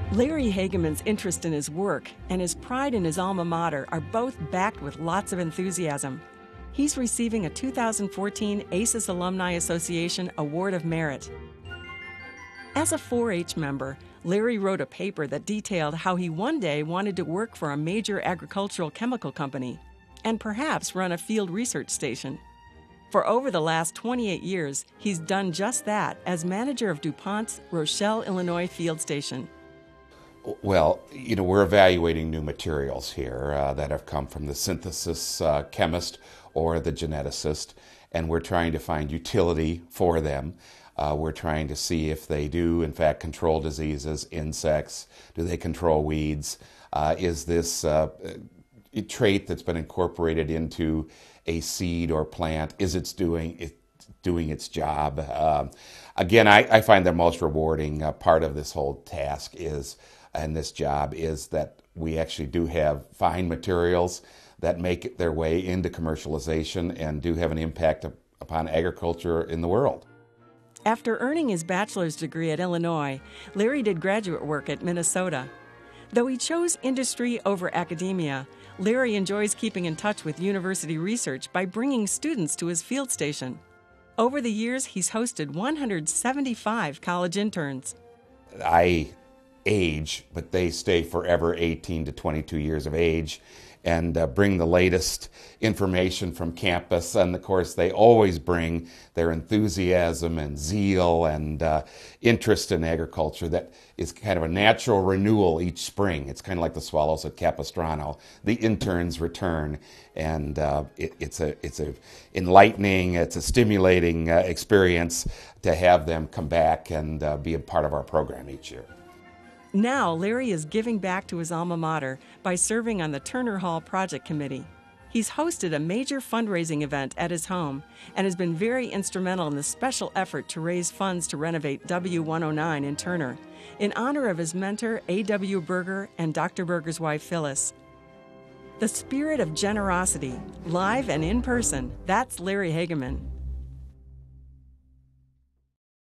Larry Hageman's interest in his work and his pride in his alma mater are both backed with lots of enthusiasm. He's receiving a 2014 ACES Alumni Association Award of Merit. As a 4-H member, Larry wrote a paper that detailed how he one day wanted to work for a major agricultural chemical company and perhaps run a field research station. For over the last 28 years, he's done just that as manager of DuPont's Rochelle, Illinois field station. Well, we're evaluating new materials here that have come from the synthesis chemist or the geneticist, and we're trying to find utility for them. We're trying to see if they do, in fact, control diseases, insects, do they control weeds? Is this a trait that's been incorporated into a seed or plant, is it doing its job? Again, I find the most rewarding part of this whole task and this job is that we actually do have fine materials that make their way into commercialization and do have an impact upon agriculture in the world. After earning his bachelor's degree at Illinois, Larry did graduate work at Minnesota. Though he chose industry over academia, Larry enjoys keeping in touch with university research by bringing students to his field station. Over the years, he's hosted 175 college interns. I age, but they stay forever 18 to 22 years of age and bring the latest information from campus. And of course, they always bring their enthusiasm and zeal and interest in agriculture that is kind of a natural renewal each spring. It's kind of like the swallows at Capistrano. The interns return, and it's a enlightening, it's a stimulating experience to have them come back and be a part of our program each year. Now, Larry is giving back to his alma mater by serving on the Turner Hall Project Committee. He's hosted a major fundraising event at his home and has been very instrumental in the special effort to raise funds to renovate W109 in Turner, in honor of his mentor, A.W. Berger, and Dr. Berger's wife, Phyllis. The spirit of generosity, live and in person, that's Larry Hageman.